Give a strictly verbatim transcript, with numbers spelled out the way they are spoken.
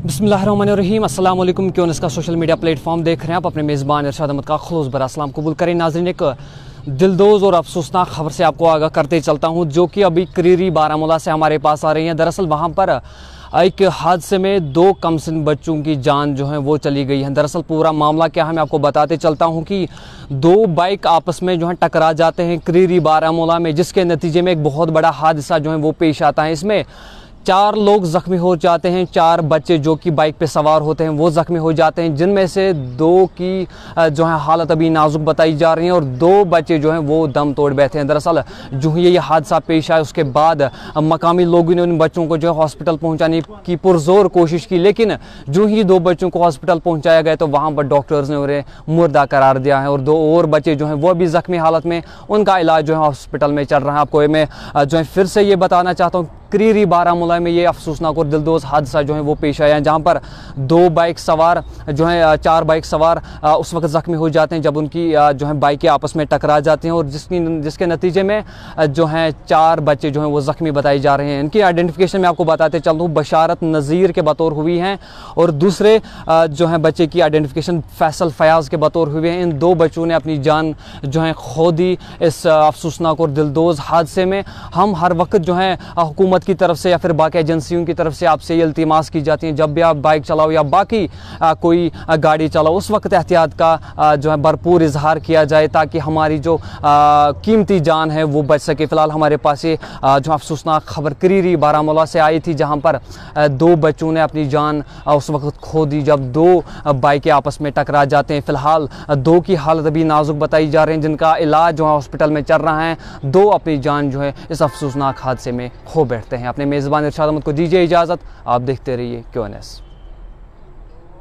बिस्मिल्लाहिर्रहमानिर्रहीम अस्सलाम वालेकुम। क्यों इसका सोशल मीडिया प्लेटफॉर्म देख रहे हैं आप। अपने मेज़बान इरशाद अहमद का खलूस भरा सलाम कबूल करें। नाज़रीन, एक दिलदोज़ और अफसोसनाक खबर से आपको आगाह करते चलता हूँ, जो कि अभी क्रीरी बारामूला से हमारे पास आ रही है। दरअसल वहाँ पर एक हादसे में दो कमसिन बच्चों की जान जो है वो चली गई है। दरअसल पूरा मामला क्या है मैं आपको बताते चलता हूँ कि दो बाइक आपस में जो है टकरा जाते हैं क्रीरी बारामूला में, जिसके नतीजे में एक बहुत बड़ा हादसा जो है वो पेश आता है। इसमें चार लोग ज़ख्मी हो जाते हैं, चार बच्चे जो कि बाइक पे सवार होते हैं वो ज़ख्मी हो जाते हैं, जिनमें से दो की जो है हालत अभी नाजुक बताई जा रही है और दो बच्चे जो हैं वो दम तोड़ बैठे हैं। दरअसल जो ही ये हादसा पेश आया उसके बाद मकामी लोगों ने उन बच्चों को जो है हॉस्पिटल पहुंचाने की पुरजोर कोशिश की, लेकिन जो ही दो बच्चों को हॉस्पिटल पहुँचाया गया तो वहाँ पर डॉक्टर्स ने उन्हें मुर्दा करार दिया है और दो और बच्चे जो हैं वो भी ज़ख्मी हालत में, उनका इलाज जो है हॉस्पिटल में चल रहा है। आपको मैं जो है फिर से ये बताना चाहता हूँ, क्रीरी बारामूला में ये अफसोसनाक और दिलदोज़ हादसा जो है वो पेश आया है, जहाँ पर दो बाइक सवार जो है चार बाइक सवार उस वक्त ज़ख्मी हो जाते हैं जब उनकी जो है बाइकें आपस में टकरा जाती हैं और जिसकी जिसके नतीजे में जो है चार बच्चे जो हैं वो ज़ख्मी बताए जा रहे हैं। इनकी आइडेंटिफिकेशन मैं आपको बताते चल दूँ, बशारत नज़ीर के बतौर हुई हैं और दूसरे जो है बच्चे की आइडेंटिफिकेशन फैसल फयाज़ के बतौर हुए हैं। इन दो बच्चों ने अपनी जान जो है खो दी इस अफसोसनाक और दिलदोज़ हादसे में। हम हर वक्त जो है हुकूमत की तरफ से या फिर बाकी एजेंसियों की तरफ से आपसे ये इल्तिमास की जाती है, जब भी आप बाइक चलाओ या बाकी आ, कोई आ, गाड़ी चलाओ उस वक्त एहतियात का आ, जो है भरपूर इजहार किया जाए ताकि हमारी जो आ, कीमती जान है वो बच सके। फ़िलहाल हमारे पास ये जो अफसोसनाक खबर क्रीरी बारामूला से आई थी, जहाँ पर आ, दो बच्चों ने अपनी जान आ, उस वक्त खो दी जब दो बाइकें आपस में टकरा जाते हैं। फ़िलहाल दो की हालत अभी नाजुक बताई जा रही है, जिनका इलाज जो है हॉस्पिटल में चल रहा है। दो अपनी जान जो है इस अफसोसनाक हादसे में खो बैठते हैं। अपने मेज़बान इरशाद अहमद को दीजिए इजाज़त, आप देखते रहिए क्यू एन एस।